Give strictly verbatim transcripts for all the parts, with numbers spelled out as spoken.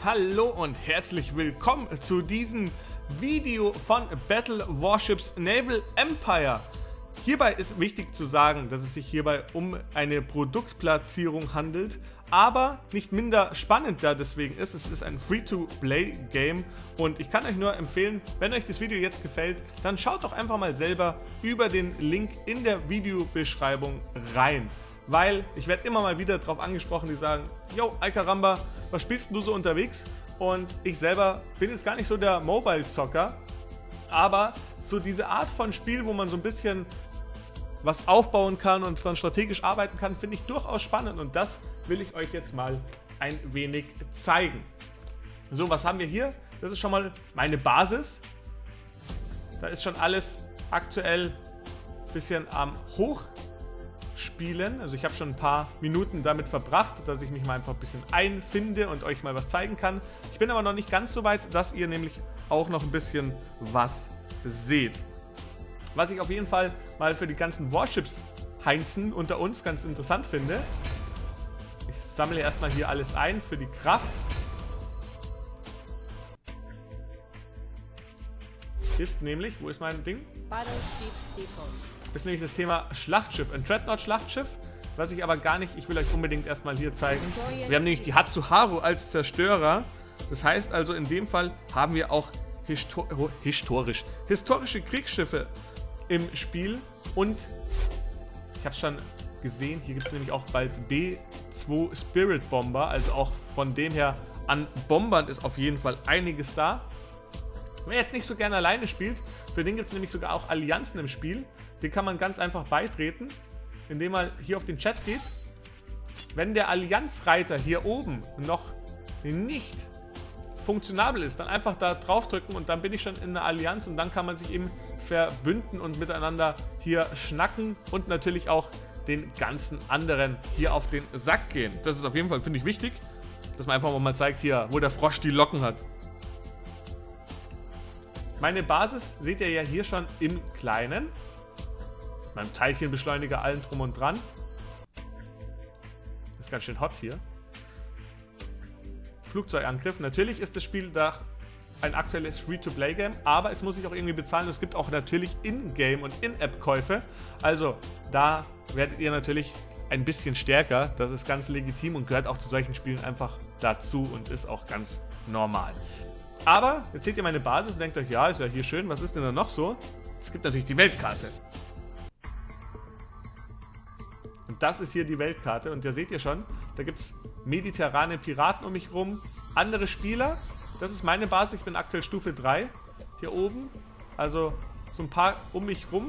Hallo und herzlich willkommen zu diesem Video von Battle Warships Naval Empire. Hierbei ist wichtig zu sagen, dass es sich hierbei um eine Produktplatzierung handelt, aber nicht minder spannend da deswegen ist. Es ist ein Free-to-Play-Game und ich kann euch nur empfehlen, wenn euch das Video jetzt gefällt, dann schaut doch einfach mal selber über den Link in der Videobeschreibung rein. Weil ich werde immer mal wieder darauf angesprochen, die sagen, yo, Alcaramba, was spielst du so unterwegs? Und ich selber bin jetzt gar nicht so der Mobile-Zocker, aber so diese Art von Spiel, wo man so ein bisschen was aufbauen kann und dann strategisch arbeiten kann, finde ich durchaus spannend und das will ich euch jetzt mal ein wenig zeigen. So, was haben wir hier? Das ist schon mal meine Basis. Da ist schon alles aktuell ein bisschen am Hochspielen. Also ich habe schon ein paar Minuten damit verbracht, dass ich mich mal einfach ein bisschen einfinde und euch mal was zeigen kann. Ich bin aber noch nicht ganz so weit, dass ihr nämlich auch noch ein bisschen was seht. Was ich auf jeden Fall mal für die ganzen Warships-Heinzen unter uns ganz interessant finde. Ich sammle erstmal hier alles ein für die Kraft. Ist nämlich, wo ist mein Ding? Ist nämlich das Thema Schlachtschiff. Ein Dreadnought-Schlachtschiff, was ich aber gar nicht, ich will euch unbedingt erstmal hier zeigen. Wir haben nämlich die Hatsuharu als Zerstörer. Das heißt also, in dem Fall haben wir auch Histo historisch, historische Kriegsschiffe im Spiel und ich habe es schon gesehen, hier gibt es nämlich auch bald B zwei Spirit Bomber, also auch von dem her an Bombern ist auf jeden Fall einiges da. Wer jetzt nicht so gerne alleine spielt, für den gibt es nämlich sogar auch Allianzen im Spiel, den kann man ganz einfach beitreten, indem man hier auf den Chat geht. Wenn der Allianzreiter hier oben noch nicht funktionabel ist, dann einfach da drauf drücken und dann bin ich schon in einer Allianz und dann kann man sich eben verbünden und miteinander hier schnacken und natürlich auch den ganzen anderen hier auf den Sack gehen. Das ist auf jeden Fall, finde ich, wichtig, dass man einfach mal zeigt hier, wo der Frosch die Locken hat. Meine Basis seht ihr ja hier schon im Kleinen. Mit meinem Teilchenbeschleuniger, allen drum und dran. Das ist ganz schön hot hier. Flugzeugangriff. Natürlich ist das Spiel da ein aktuelles Free-to-Play-Game, aber es muss sich auch irgendwie bezahlen. Es gibt auch natürlich In-Game- und In-App-Käufe. Also da werdet ihr natürlich ein bisschen stärker. Das ist ganz legitim und gehört auch zu solchen Spielen einfach dazu und ist auch ganz normal. Aber jetzt seht ihr meine Basis und denkt euch, ja, ist ja hier schön. Was ist denn da noch so? Es gibt natürlich die Weltkarte. Und das ist hier die Weltkarte. Und da seht ihr schon, da gibt es mediterrane Piraten um mich rum, andere Spieler. Das ist meine Basis, ich bin aktuell Stufe drei hier oben. Also so ein paar um mich rum.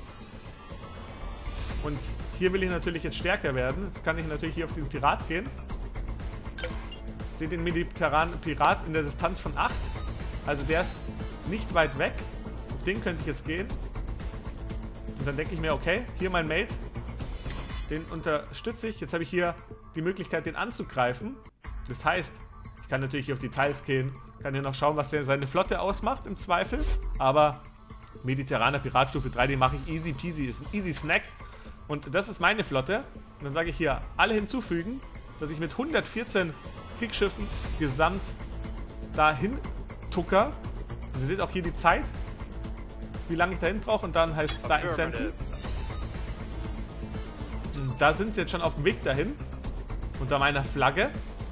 Und hier will ich natürlich jetzt stärker werden. Jetzt kann ich natürlich hier auf den Pirat gehen. Seht den mediterranen Pirat in der Distanz von acht. Also der ist nicht weit weg. Auf den könnte ich jetzt gehen. Und dann denke ich mir, okay, hier mein Mate. Den unterstütze ich. Jetzt habe ich hier die Möglichkeit, den anzugreifen. Das heißt, ich kann natürlich hier auf Details gehen. Kann hier noch schauen, was der seine Flotte ausmacht im Zweifel. Aber mediterraner Pirat Stufe drei, den mache ich easy peasy. Ist ein easy Snack. Und das ist meine Flotte. Und dann sage ich hier, alle hinzufügen, dass ich mit hundertvierzehn Kriegsschiffen gesamt dahin tucker. Und ihr seht auch hier die Zeit, wie lange ich dahin brauche. Und dann heißt es da entsenden. Und da sind sie jetzt schon auf dem Weg dahin. Unter meiner Flagge.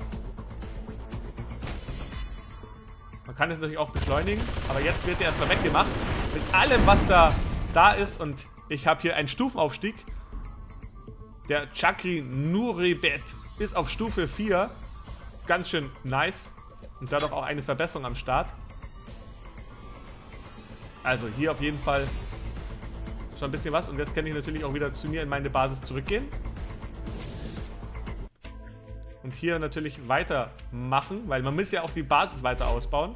Man kann es natürlich auch beschleunigen. Aber jetzt wird er erstmal weggemacht. Mit allem, was da, da ist. Und ich habe hier einen Stufenaufstieg. Der Chakri Nuribet ist auf Stufe vier. Ganz schön nice. Und dadurch auch eine Verbesserung am Start. Also hier auf jeden Fall schon ein bisschen was. Und jetzt kann ich natürlich auch wieder zu mir in meine Basis zurückgehen. Und hier natürlich weitermachen, weil man muss ja auch die Basis weiter ausbauen.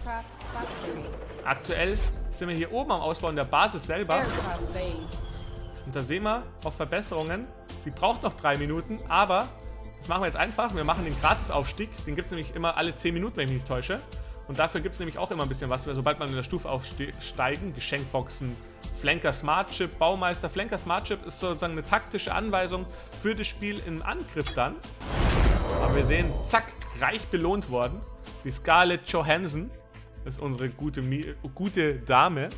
Aktuell sind wir hier oben am Ausbauen der Basis selber. Und da sehen wir auf Verbesserungen, die braucht noch drei Minuten, aber das machen wir jetzt einfach. Wir machen den Gratisaufstieg. Den gibt es nämlich immer alle zehn Minuten, wenn ich mich nicht täusche. Und dafür gibt es nämlich auch immer ein bisschen was, sobald man in der Stufe aufsteigen. Geschenkboxen, Flanker Smart Chip, Baumeister. Flanker Smart Chip ist sozusagen eine taktische Anweisung für das Spiel im Angriff dann. Aber wir sehen, zack, reich belohnt worden. Die Scarlett Johansson ist unsere gute, gute Dame.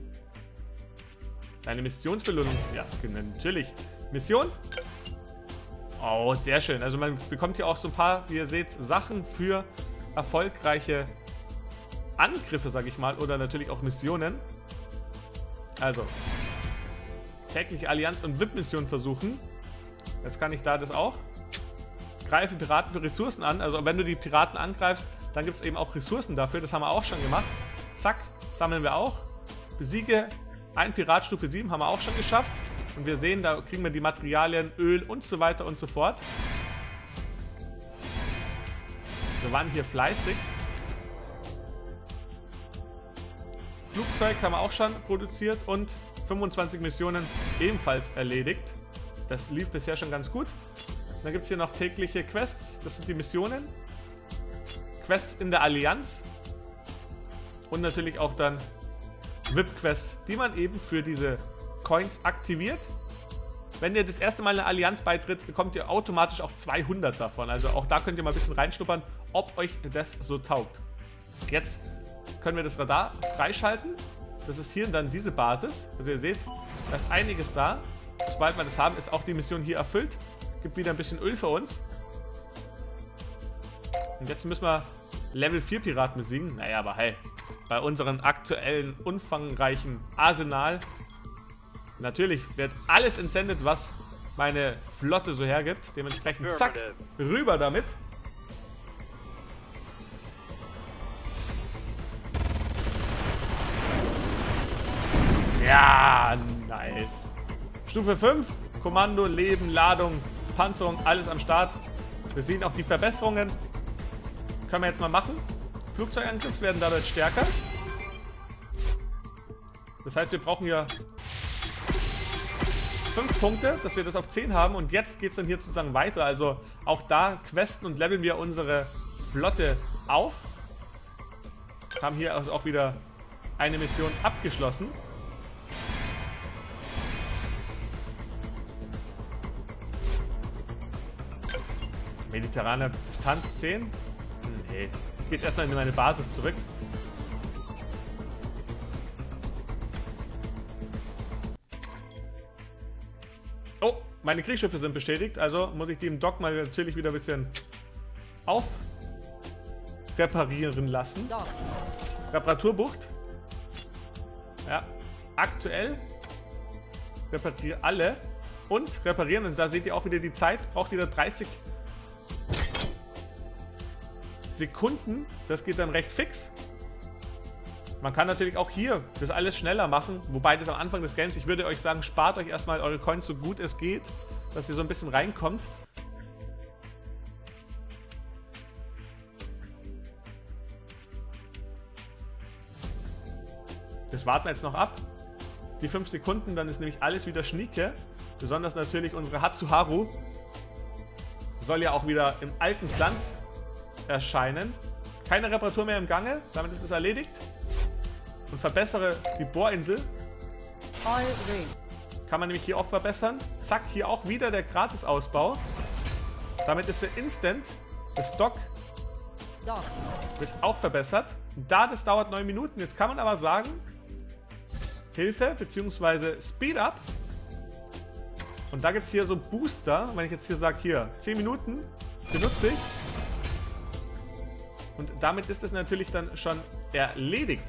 Deine Missionsbelohnung. Ja, natürlich. Mission. Oh, sehr schön. Also man bekommt hier auch so ein paar, wie ihr seht, Sachen für erfolgreiche Angriffe, sag ich mal. Oder natürlich auch Missionen. Also. Tägliche Allianz- und V I P-Mission versuchen. Jetzt kann ich da das auch. Greife Piraten für Ressourcen an. Also wenn du die Piraten angreifst, dann gibt es eben auch Ressourcen dafür. Das haben wir auch schon gemacht. Zack, sammeln wir auch. Besiege ein Pirat Stufe sieben, haben wir auch schon geschafft. Und wir sehen, da kriegen wir die Materialien, Öl und so weiter und so fort. Wir waren hier fleißig. Flugzeug haben wir auch schon produziert und fünfundzwanzig Missionen ebenfalls erledigt. Das lief bisher schon ganz gut. Dann gibt es hier noch tägliche Quests. Das sind die Missionen. Quests in der Allianz. Und natürlich auch dann V I P-Quests, die man eben für diese Coins aktiviert. Wenn ihr das erste Mal in eine Allianz beitritt, bekommt ihr automatisch auch zweihundert davon. Also auch da könnt ihr mal ein bisschen reinschnuppern, ob euch das so taugt. Jetzt können wir das Radar freischalten. Das ist hier dann diese Basis. Also ihr seht, da ist einiges da. Sobald wir das haben, ist auch die Mission hier erfüllt. Gibt wieder ein bisschen Öl für uns. Und jetzt müssen wir Level vier Piraten besiegen. Naja, aber hey, bei unserem aktuellen, umfangreichen Arsenal natürlich wird alles entsendet, was meine Flotte so hergibt. Dementsprechend zack, rüber damit. Ja, nice. Stufe fünf, Kommando, Leben, Ladung, Panzerung, alles am Start. Wir sehen auch die Verbesserungen. Können wir jetzt mal machen. Flugzeugangriff werden dadurch stärker. Das heißt, wir brauchen hier fünf Punkte, dass wir das auf zehn haben. Und jetzt geht es dann hier sozusagen weiter. Also auch da questen und leveln wir unsere Flotte auf. Haben hier also auch wieder eine Mission abgeschlossen. Mediterrane Distanz zehn. Nee. Ich gehe jetzt erstmal in meine Basis zurück. Oh, meine Kriegsschiffe sind beschädigt. Also muss ich die im Dock mal natürlich wieder ein bisschen aufreparieren lassen. Reparaturbucht. Ja, aktuell repariere alle und reparieren. Und da seht ihr auch wieder die Zeit. Braucht wieder dreißig Sekunden. Das geht dann recht fix. Man kann natürlich auch hier das alles schneller machen, wobei das am Anfang des Games, ich würde euch sagen, spart euch erstmal eure Coins so gut es geht, dass ihr so ein bisschen reinkommt. Das warten wir jetzt noch ab. Die fünf Sekunden, dann ist nämlich alles wieder schnieke. Besonders natürlich unsere Hatsuharu soll ja auch wieder im alten Glanz erscheinen. Keine Reparatur mehr im Gange, damit ist es erledigt. Und verbessere die Bohrinsel. Kann man nämlich hier auch verbessern. Zack, hier auch wieder der Gratis-Ausbau. Damit ist der Instant. Das Dock wird auch verbessert. Da, das dauert neun Minuten. Jetzt kann man aber sagen, Hilfe bzw. Speed Up. Und da gibt es hier so Booster. Wenn ich jetzt hier sage, hier, zehn Minuten benutze ich. Und damit ist es natürlich dann schon erledigt.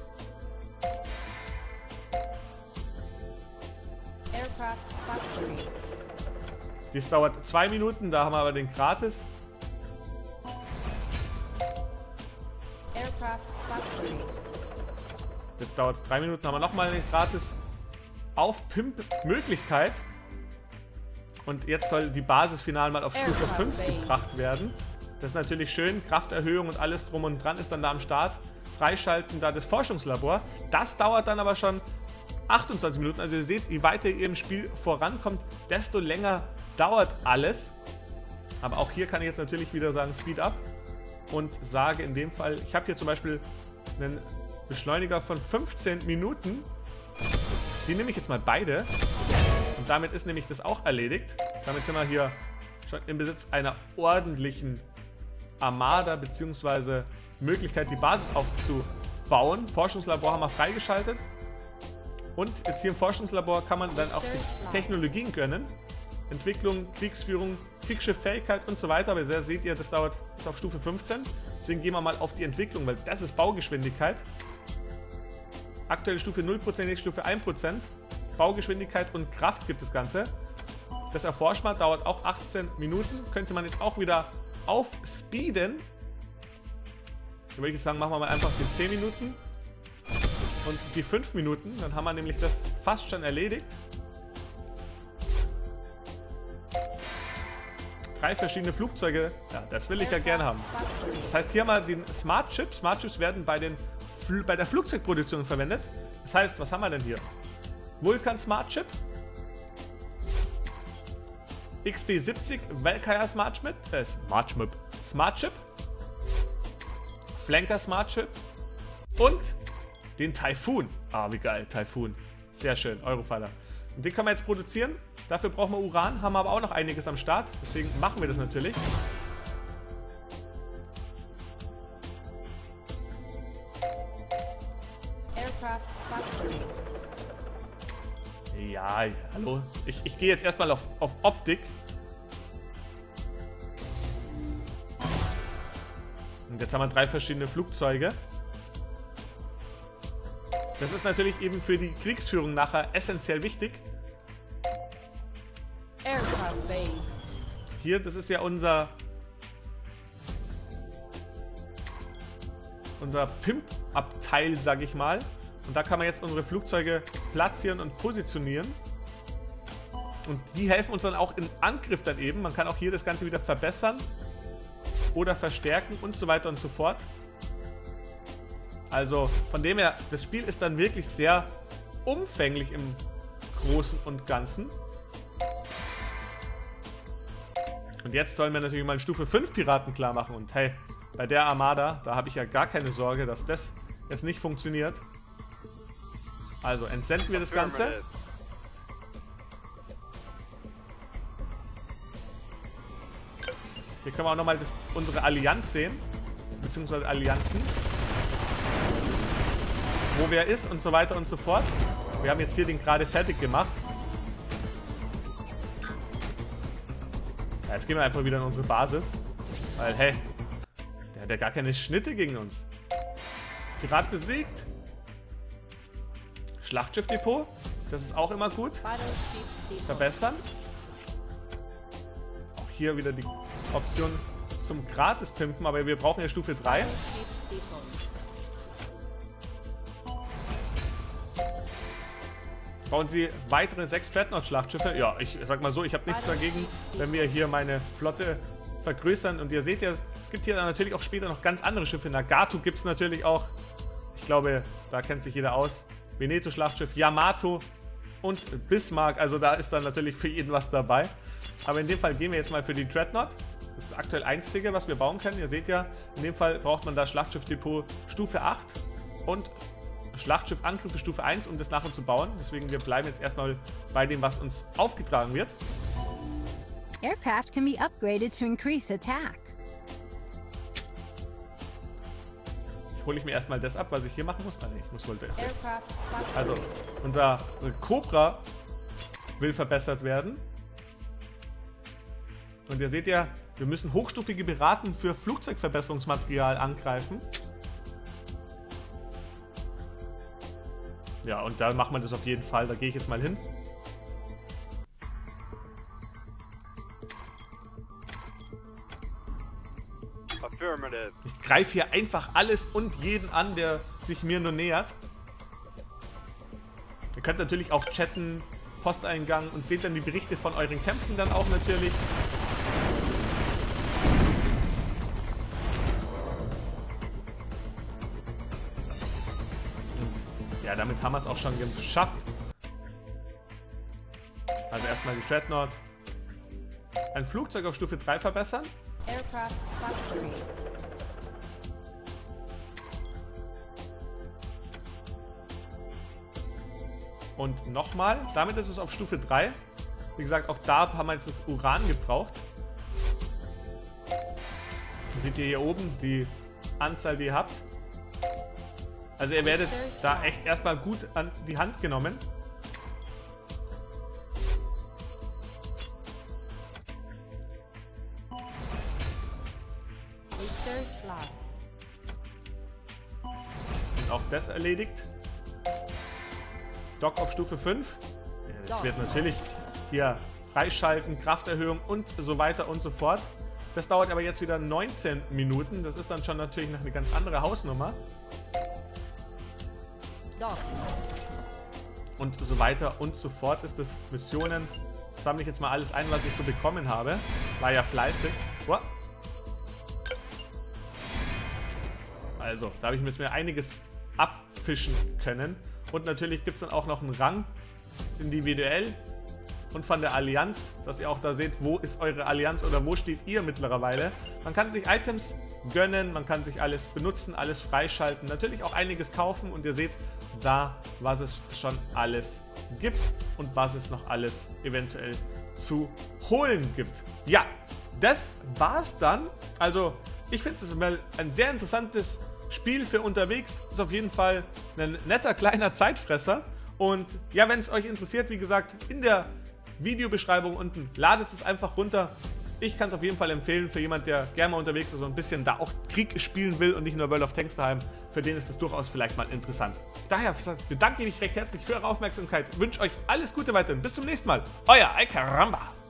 Das dauert zwei Minuten, da haben wir aber den Gratis. Jetzt dauert es drei Minuten, haben wir nochmal den Gratis Auf-Pimp-Möglichkeit. Und jetzt soll die Basis final mal auf Stufe fünf gebracht werden. Das ist natürlich schön. Krafterhöhung und alles drum und dran ist dann da am Start. Freischalten da das Forschungslabor. Das dauert dann aber schon achtundzwanzig Minuten. Also ihr seht, je weiter ihr im Spiel vorankommt, desto länger dauert alles. Aber auch hier kann ich jetzt natürlich wieder sagen Speed Up. Und sage in dem Fall, ich habe hier zum Beispiel einen Beschleuniger von fünfzehn Minuten. Die nehme ich jetzt mal beide. Und damit ist nämlich das auch erledigt. Damit sind wir hier schon im Besitz einer ordentlichen Armada bzw. Möglichkeit, die Basis aufzubauen. Forschungslabor haben wir freigeschaltet. Und jetzt hier im Forschungslabor kann man dann auch sich Technologien gönnen. Entwicklung, Kriegsführung, Kriegsschifffähigkeit und so weiter. Aber ihr seht ihr, das dauert bis auf Stufe fünfzehn. Deswegen gehen wir mal auf die Entwicklung, weil das ist Baugeschwindigkeit. Aktuelle Stufe null Prozent, nächste Stufe ein Prozent. Baugeschwindigkeit und Kraft gibt das Ganze. Das erforschen wir, dauert auch achtzehn Minuten. Könnte man jetzt auch wieder aufspeeden. Dann würde ich sagen, machen wir mal einfach die zehn Minuten. Und die fünf Minuten, dann haben wir nämlich das fast schon erledigt. Drei verschiedene Flugzeuge, ja, das will ich ja gerne haben. Das heißt, hier haben wir den Smart Chip. Smart Chips werden bei, den Fl bei der Flugzeugproduktion verwendet. Das heißt, was haben wir denn hier? Vulcan Smart Chip. X B siebzig Valkyrie Smart Chip. Äh, Smart Chip. Smart Chip. Flanker Smart Chip. Und den Typhoon. Ah, wie geil, Typhoon. Sehr schön, Eurofighter. Und den können wir jetzt produzieren. Dafür brauchen wir Uran, haben wir aber auch noch einiges am Start. Deswegen machen wir das natürlich. Ja, hallo. Ich, ich gehe jetzt erstmal auf, auf Optik. Und jetzt haben wir drei verschiedene Flugzeuge. Das ist natürlich eben für die Kriegsführung nachher essentiell wichtig. Hier, das ist ja unser unser Pimp-Abteil, sag ich mal. Und da kann man jetzt unsere Flugzeuge platzieren und positionieren. Und die helfen uns dann auch im Angriff dann eben. Man kann auch hier das Ganze wieder verbessern oder verstärken und so weiter und so fort. Also von dem her, das Spiel ist dann wirklich sehr umfänglich im Großen und Ganzen. Und jetzt sollen wir natürlich mal einen Stufe fünf Piraten klar machen. Und hey, bei der Armada, da habe ich ja gar keine Sorge, dass das jetzt nicht funktioniert. Also entsenden wir das Ganze. Hier können wir auch nochmal unsere Allianz sehen. Beziehungsweise Allianzen. Wo wer ist und so weiter und so fort. Wir haben jetzt hier den gerade fertig gemacht. Ja, jetzt gehen wir einfach wieder in unsere Basis. Weil, hey, der hat ja gar keine Schnitte gegen uns. Pirat besiegt. Schlachtschiffdepot. Das ist auch immer gut. Verbessern. Auch hier wieder die Option zum Gratis-Pimpen, aber wir brauchen ja Stufe drei. Bauen Sie weitere sechs Dreadnought-Schlachtschiffe. Ja, ich sag mal so, ich habe nichts dagegen, wenn wir hier meine Flotte vergrößern. Und ihr seht ja, es gibt hier dann natürlich auch später noch ganz andere Schiffe. Nagato gibt es natürlich auch. Ich glaube, da kennt sich jeder aus. Veneto-Schlachtschiff, Yamato und Bismarck. Also da ist dann natürlich für jeden was dabei. Aber in dem Fall gehen wir jetzt mal für die Dreadnought. Das ist das aktuell einzige, was wir bauen können. Ihr seht ja, in dem Fall braucht man da Schlachtschiffdepot Stufe acht und Schlachtschiffangriffe Stufe eins, um das nachher zu bauen. Deswegen, wir bleiben jetzt erstmal bei dem, was uns aufgetragen wird. Aircraft can be upgraded to increase attack. Jetzt hole ich mir erstmal das ab, was ich hier machen muss. Nein, ich muss wohl das. Also, unser Cobra will verbessert werden. Und ihr seht ja, wir müssen hochstufige Piraten für Flugzeugverbesserungsmaterial angreifen. Ja, und da machen wir das auf jeden Fall. Da gehe ich jetzt mal hin. Ich greife hier einfach alles und jeden an, der sich mir nur nähert. Ihr könnt natürlich auch chatten, Posteingang und seht dann die Berichte von euren Kämpfen dann auch natürlich. Ja, damit haben wir es auch schon geschafft. Also erstmal die Dreadnought. Ein Flugzeug auf Stufe drei verbessern. Und nochmal. Damit ist es auf Stufe drei. Wie gesagt, auch da haben wir jetzt das Uran gebraucht. Seht ihr hier oben die Anzahl, die ihr habt. Also ihr werdet da echt erstmal gut an die Hand genommen. Und auch das erledigt. Dock auf Stufe fünf. Das wird natürlich hier freischalten, Krafterhöhung und so weiter und so fort. Das dauert aber jetzt wieder neunzehn Minuten. Das ist dann schon natürlich noch eine ganz andere Hausnummer. Und so weiter und so fort ist das Missionen. Sammle ich jetzt mal alles ein, was ich so bekommen habe. War ja fleißig. Wow. Also, da habe ich mir jetzt mir einiges abfischen können. Und natürlich gibt es dann auch noch einen Rang individuell und von der Allianz, dass ihr auch da seht, wo ist eure Allianz oder wo steht ihr mittlerweile. Man kann sich Items gönnen, man kann sich alles benutzen, alles freischalten, natürlich auch einiges kaufen und ihr seht da, was es schon alles gibt und was es noch alles eventuell zu holen gibt. Ja, das war's dann. Also, ich finde es mal ein sehr interessantes Spiel für unterwegs. Ist auf jeden Fall ein netter kleiner Zeitfresser. Und ja, wenn es euch interessiert, wie gesagt, in der Videobeschreibung unten ladet es einfach runter. Ich kann es auf jeden Fall empfehlen für jemand, der gerne mal unterwegs ist und ein bisschen da auch Krieg spielen will und nicht nur World of Tanks daheim. Für den ist das durchaus vielleicht mal interessant. Daher bedanke ich mich recht herzlich für eure Aufmerksamkeit. Wünsche euch alles Gute weiterhin. Bis zum nächsten Mal. Euer Ay Caramba.